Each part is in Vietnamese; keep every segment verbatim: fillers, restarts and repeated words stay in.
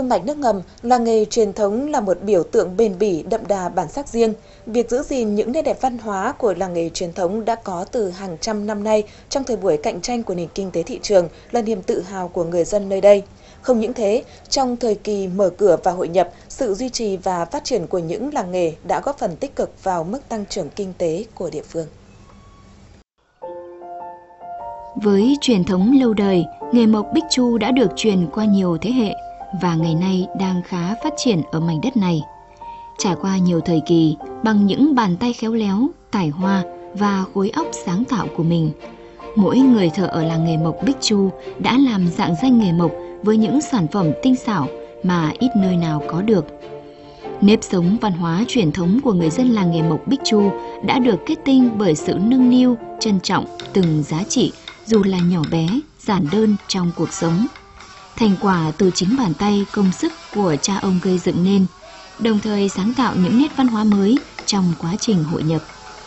thôn mạch nước ngầm, làng nghề truyền thống là một biểu tượng bền bỉ, đậm đà bản sắc riêng. Việc giữ gìn những nét đẹp văn hóa của làng nghề truyền thống đã có từ hàng trăm năm nay trong thời buổi cạnh tranh của nền kinh tế thị trường là niềm tự hào của người dân nơi đây. Không những thế, trong thời kỳ mở cửa và hội nhập, sự duy trì và phát triển của những làng nghề đã góp phần tích cực vào mức tăng trưởng kinh tế của địa phương. Với truyền thống lâu đời, nghề mộc Bích Chu đã được truyền qua nhiều thế hệ và ngày nay đang khá phát triển ở mảnh đất này. Trải qua nhiều thời kỳ, bằng những bàn tay khéo léo, tài hoa và khối óc sáng tạo của mình, mỗi người thợ ở làng nghề mộc Bích Chu đã làm rạng danh nghề mộc với những sản phẩm tinh xảo mà ít nơi nào có được. Nếp sống văn hóa truyền thống của người dân làng nghề mộc Bích Chu đã được kết tinh bởi sự nâng niu, trân trọng từng giá trị dù là nhỏ bé, giản đơn trong cuộc sống. Thành quả từ chính bàn tay công sức của cha ông gây dựng nên, đồng thời sáng tạo những nét văn hóa mới trong quá trình hội nhập.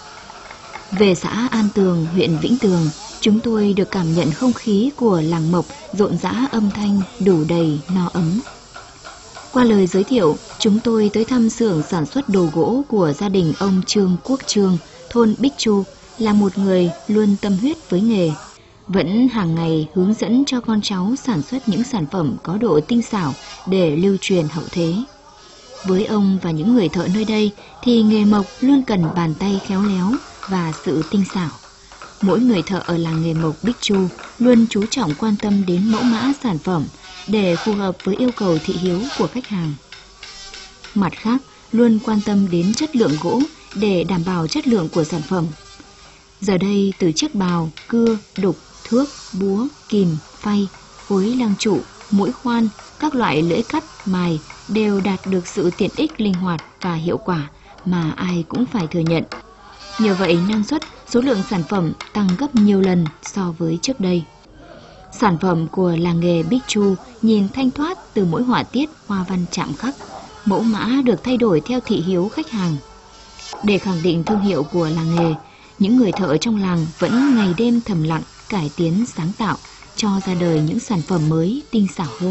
Về xã An Tường, huyện Vĩnh Tường, chúng tôi được cảm nhận không khí của làng mộc rộn rã âm thanh đủ đầy no ấm. Qua lời giới thiệu, chúng tôi tới thăm xưởng sản xuất đồ gỗ của gia đình ông Trương Quốc Trương, thôn Bích Chu, là một người luôn tâm huyết với nghề, vẫn hàng ngày hướng dẫn cho con cháu sản xuất những sản phẩm có độ tinh xảo để lưu truyền hậu thế. Với ông và những người thợ nơi đây thì nghề mộc luôn cần bàn tay khéo léo và sự tinh xảo. Mỗi người thợ ở làng nghề mộc Bích Chu luôn chú trọng quan tâm đến mẫu mã sản phẩm để phù hợp với yêu cầu thị hiếu của khách hàng. Mặt khác, luôn quan tâm đến chất lượng gỗ để đảm bảo chất lượng của sản phẩm. Giờ đây, từ chiếc bào, cưa, đục, thước, búa, kìm, phay, khối lang trụ, mũi khoan, các loại lưỡi cắt, mài đều đạt được sự tiện ích linh hoạt và hiệu quả mà ai cũng phải thừa nhận. Nhờ vậy, năng suất, số lượng sản phẩm tăng gấp nhiều lần so với trước đây. Sản phẩm của làng nghề Bích Chu nhìn thanh thoát từ mỗi họa tiết hoa văn chạm khắc, mẫu mã được thay đổi theo thị hiếu khách hàng. Để khẳng định thương hiệu của làng nghề, những người thợ trong làng vẫn ngày đêm thầm lặng, cải tiến sáng tạo, cho ra đời những sản phẩm mới tinh xảo hơn.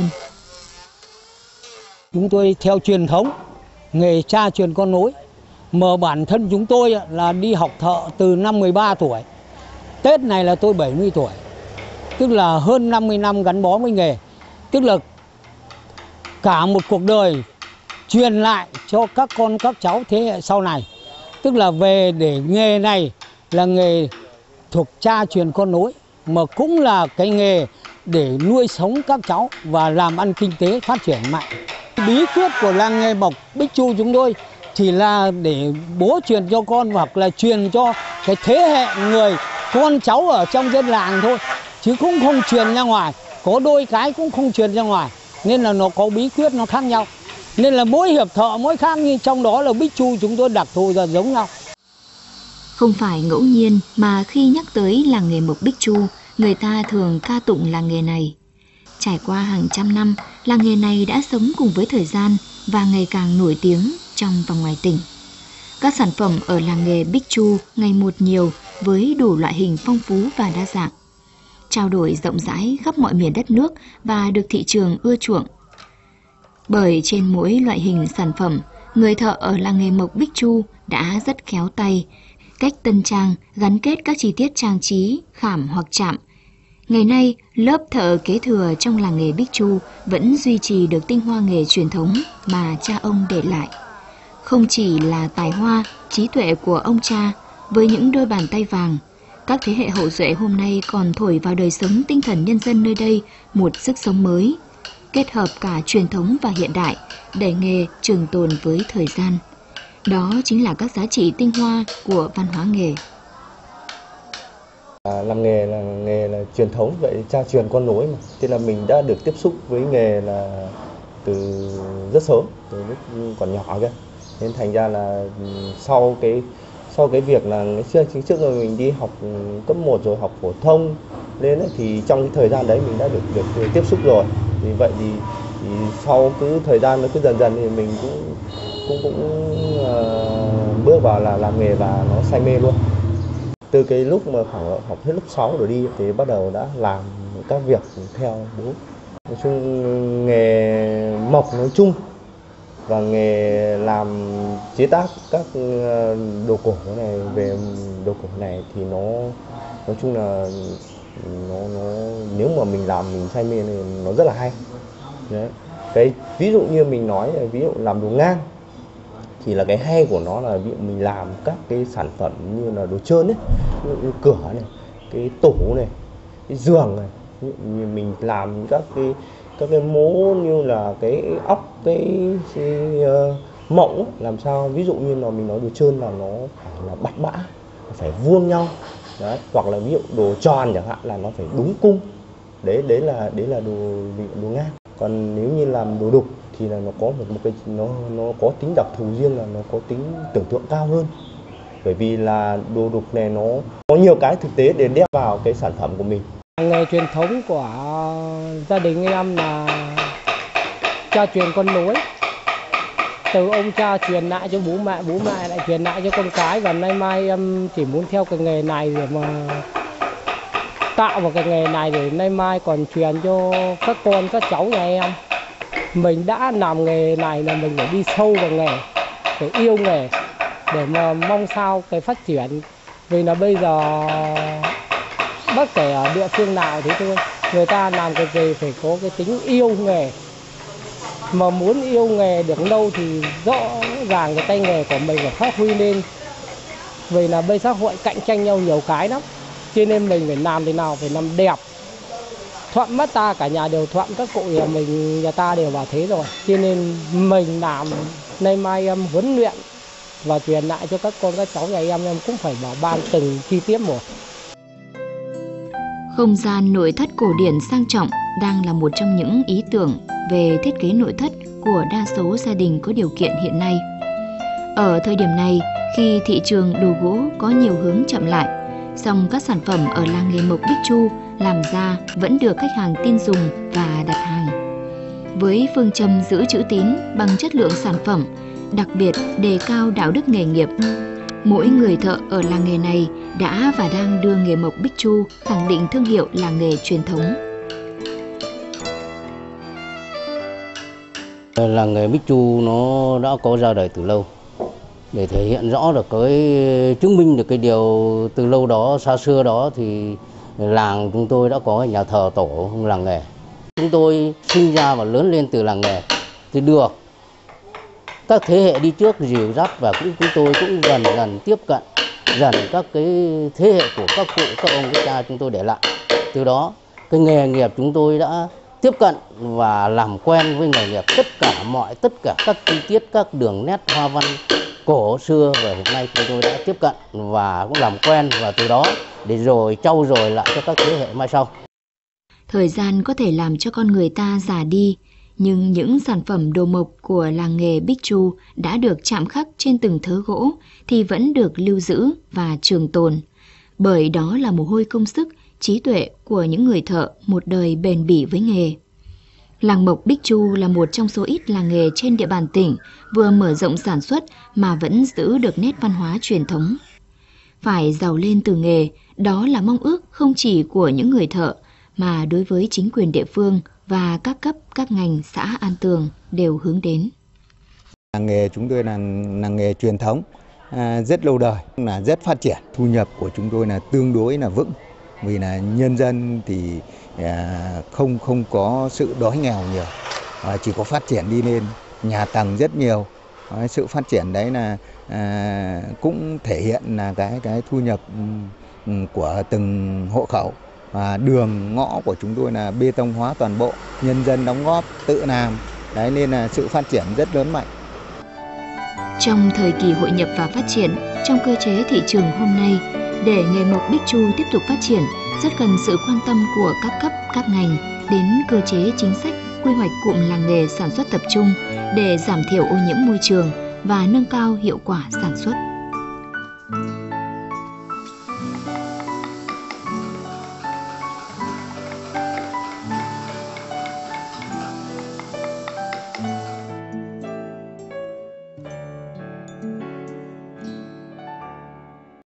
Chúng tôi theo truyền thống, nghề cha truyền con nối. Mà bản thân chúng tôi là đi học thợ từ năm mười ba tuổi. Tết này là tôi bảy mươi tuổi. Tức là hơn năm mươi năm gắn bó với nghề. Tức là cả một cuộc đời truyền lại cho các con các cháu thế hệ sau này. Tức là về để nghề này là nghề thuộc cha truyền con nối, mà cũng là cái nghề để nuôi sống các cháu và làm ăn kinh tế phát triển mạnh. Bí quyết của làng nghề mộc Bích Chu chúng tôi chỉ là để bố truyền cho con hoặc là truyền cho cái thế hệ người con cháu ở trong dân làng thôi, chứ cũng không truyền ra ngoài. Có đôi cái cũng không truyền ra ngoài, nên là nó có bí quyết nó khác nhau. Nên là mỗi hiệp thợ mỗi khác, nhưng trong đó là Bích Chu chúng tôi đặc thù là giống nhau. Không phải ngẫu nhiên mà khi nhắc tới làng nghề mộc Bích Chu, người ta thường ca tụng làng nghề này. Trải qua hàng trăm năm, làng nghề này đã sống cùng với thời gian và ngày càng nổi tiếng trong và ngoài tỉnh. Các sản phẩm ở làng nghề Bích Chu ngày một nhiều với đủ loại hình phong phú và đa dạng, trao đổi rộng rãi khắp mọi miền đất nước và được thị trường ưa chuộng. Bởi trên mỗi loại hình sản phẩm, người thợ ở làng nghề mộc Bích Chu đã rất khéo tay, cách tân trang gắn kết các chi tiết trang trí, khảm hoặc chạm. Ngày nay, lớp thợ kế thừa trong làng nghề Bích Chu vẫn duy trì được tinh hoa nghề truyền thống mà cha ông để lại. Không chỉ là tài hoa, trí tuệ của ông cha với những đôi bàn tay vàng, các thế hệ hậu duệ hôm nay còn thổi vào đời sống tinh thần nhân dân nơi đây một sức sống mới, kết hợp cả truyền thống và hiện đại để nghề trường tồn với thời gian. Đó chính là các giá trị tinh hoa của văn hóa nghề. À, làm nghề là nghề là truyền thống, vậy cha truyền con nối mà, thế là mình đã được tiếp xúc với nghề là từ rất sớm, từ lúc còn nhỏ cơ, nên thành ra là sau cái sau cái việc là ngày xưa chính trước rồi mình đi học cấp một rồi học phổ thông nên ấy, thì trong cái thời gian đấy mình đã được được, được tiếp xúc rồi, vì vậy thì, thì sau cứ thời gian nó cứ dần dần thì mình cũng cũng cũng uh, bước vào là làm nghề và nó say mê luôn. Từ cái lúc mà khoảng học hết lớp sáu rồi đi thì bắt đầu đã làm các việc theo bố. Nói chung nghề mộc nói chung và nghề làm chế tác các đồ cổ này, về đồ cổ này thì nó nói chung là nó, nó nếu mà mình làm mình say mê thì nó rất là hay. Đấy. Cái ví dụ như mình nói ví dụ làm đồ ngang thì là cái hay của nó là ví dụ mình làm các cái sản phẩm như là đồ trơn ấy, ví dụ như cửa này, cái tủ này, cái giường này, ví dụ như mình làm các cái các cái mố như là cái ốc, cái, cái uh, mộng ấy, làm sao ví dụ như là mình nói đồ trơn là nó phải là bát bã, phải vuông nhau. Đấy, hoặc là ví dụ đồ tròn chẳng hạn là nó phải đúng cung. Đấy đấy là đấy là đồ đồ ngang. Còn nếu như làm đồ đục thì là nó có một, một cái nó nó có tính đặc thù riêng, là nó có tính tưởng tượng cao hơn. Bởi vì là đồ đục này nó có nhiều cái thực tế để đeo vào cái sản phẩm của mình. Nghề truyền thống của gia đình em là cha truyền con nối. Từ ông cha truyền lại cho bố mẹ, bố mẹ lại truyền lại cho con cái, và nay mai em chỉ muốn theo cái nghề này để mà tạo một cái nghề này để nay mai còn truyền cho các con, các cháu nhà em. Mình đã làm nghề này là mình phải đi sâu vào nghề, phải yêu nghề để mà mong sao cái phát triển. Vì là bây giờ bất kể ở địa phương nào thế thôi, người ta làm cái gì phải có cái tính yêu nghề. Mà muốn yêu nghề được lâu thì rõ ràng cái tay nghề của mình phải phát huy lên. Vì là bây xã hội cạnh tranh nhau nhiều cái lắm, cho nên mình phải làm thế nào phải làm đẹp, thuận mắt ta, cả nhà đều thuận, các cụ nhà mình nhà ta đều bảo thế rồi. Cho nên mình làm nay mai em huấn luyện và truyền lại cho các con các cháu nhà em, em cũng phải bảo ban từng chi tiết một. Không gian nội thất cổ điển sang trọng đang là một trong những ý tưởng về thiết kế nội thất của đa số gia đình có điều kiện hiện nay. Ở thời điểm này, khi thị trường đồ gỗ có nhiều hướng chậm lại, song các sản phẩm ở làng nghề mộc Bích Chu làm ra vẫn được khách hàng tin dùng và đặt hàng. Với phương châm giữ chữ tín bằng chất lượng sản phẩm, đặc biệt đề cao đạo đức nghề nghiệp, mỗi người thợ ở làng nghề này đã và đang đưa nghề mộc Bích Chu khẳng định thương hiệu làng nghề truyền thống. Làng nghề Bích Chu nó đã có ra đời từ lâu, để thể hiện rõ được cái chứng minh được cái điều từ lâu đó, xa xưa đó thì làng chúng tôi đã có nhà thờ tổ làng nghề. Chúng tôi sinh ra và lớn lên từ làng nghề thì được các thế hệ đi trước dìu dắt, và cũng chúng tôi cũng dần dần tiếp cận dần các cái thế hệ của các cụ, các ông các cha chúng tôi để lại. Từ đó cái nghề nghiệp chúng tôi đã tiếp cận và làm quen với nghề nghiệp, tất cả mọi tất cả các chi tiết, các đường nét hoa văn cổ xưa, và hiện nay chúng tôi đã tiếp cận và cũng làm quen, và từ đó để rồi trau dồi lại cho các thế hệ mai sau. Thời gian có thể làm cho con người ta già đi, nhưng những sản phẩm đồ mộc của làng nghề Bích Chu đã được chạm khắc trên từng thớ gỗ thì vẫn được lưu giữ và trường tồn, bởi đó là mồ hôi công sức, trí tuệ của những người thợ một đời bền bỉ với nghề. Làng mộc Bích Chu là một trong số ít làng nghề trên địa bàn tỉnh vừa mở rộng sản xuất mà vẫn giữ được nét văn hóa truyền thống. Phải giàu lên từ nghề, đó là mong ước không chỉ của những người thợ, mà đối với chính quyền địa phương và các cấp, các ngành xã An Tường đều hướng đến. Làng nghề chúng tôi là làng nghề truyền thống, à, rất lâu đời, là rất phát triển. Thu nhập của chúng tôi là tương đối là vững, vì là nhân dân thì à, không không có sự đói nghèo nhiều, à, chỉ có phát triển đi lên, nhà tầng rất nhiều. À, sự phát triển đấy là à, cũng thể hiện là cái cái thu nhập um, của từng hộ khẩu. À, đường ngõ của chúng tôi là bê tông hóa toàn bộ, nhân dân đóng góp tự làm, đấy nên là sự phát triển rất lớn mạnh. Trong thời kỳ hội nhập và phát triển, trong cơ chế thị trường hôm nay, để nghề mộc Bích Chu tiếp tục phát triển, rất cần sự quan tâm của các cấp, các ngành đến cơ chế chính sách, quy hoạch cụm làng nghề sản xuất tập trung để giảm thiểu ô nhiễm môi trường và nâng cao hiệu quả sản xuất.